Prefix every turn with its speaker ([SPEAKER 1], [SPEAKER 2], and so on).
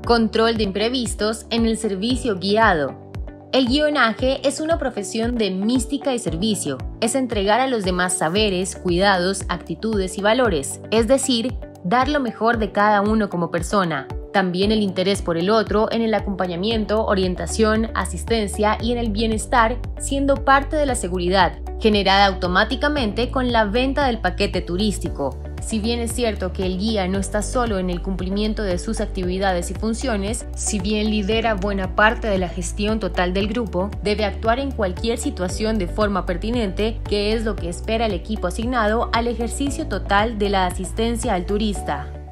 [SPEAKER 1] Control de imprevistos en el servicio guiado. El guionaje es una profesión de mística y servicio. Es entregar a los demás saberes, cuidados, actitudes y valores, es decir, dar lo mejor de cada uno como persona. También el interés por el otro en el acompañamiento, orientación, asistencia y en el bienestar, siendo parte de la seguridad, generada automáticamente con la venta del paquete turístico. Si bien es cierto que el guía no está solo en el cumplimiento de sus actividades y funciones, si bien lidera buena parte de la gestión total del grupo, debe actuar en cualquier situación de forma pertinente, que es lo que espera el equipo asignado al ejercicio total de la asistencia al turista.